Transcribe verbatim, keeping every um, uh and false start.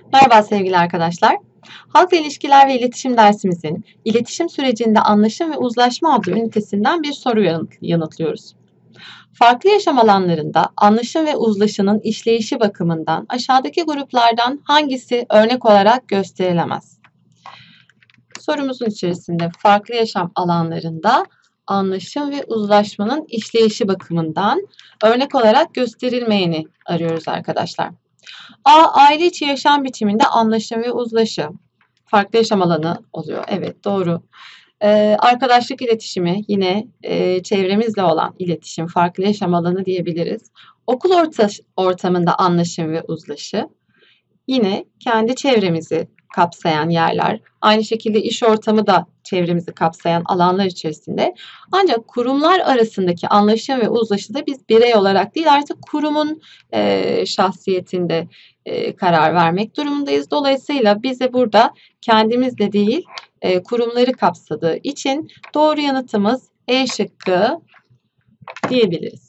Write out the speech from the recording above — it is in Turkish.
Merhaba sevgili arkadaşlar. Halkla ilişkiler ve iletişim dersimizin iletişim sürecinde anlaşım ve uzlaşma adlı ünitesinden bir soru yanıt- yanıtlıyoruz. Farklı yaşam alanlarında anlaşım ve uzlaşının işleyişi bakımından aşağıdaki gruplardan hangisi örnek olarak gösterilemez? Sorumuzun içerisinde farklı yaşam alanlarında anlaşım ve uzlaşmanın işleyişi bakımından örnek olarak gösterilmeyeni arıyoruz arkadaşlar. A. Aile içi yaşam biçiminde anlaşım ve uzlaşı. Farklı yaşam alanı oluyor. Evet, doğru. Eee, arkadaşlık iletişimi yine, eee, çevremizle olan iletişim, farklı yaşam alanı diyebiliriz. Okul ortaş ortamında anlaşım ve uzlaşı. Yine kendi çevremizi kapsayan yerler, aynı şekilde iş ortamı da çevremizi kapsayan alanlar içerisinde. Ancak kurumlar arasındaki anlaşım ve uzlaşıda biz birey olarak değil, artık kurumun, eee, şahsiyetinde, eee, karar vermek durumundayız. Dolayısıyla bize burada kendimiz de değil, eee, kurumları kapsadığı için doğru yanıtımız E şıkkı diyebiliriz.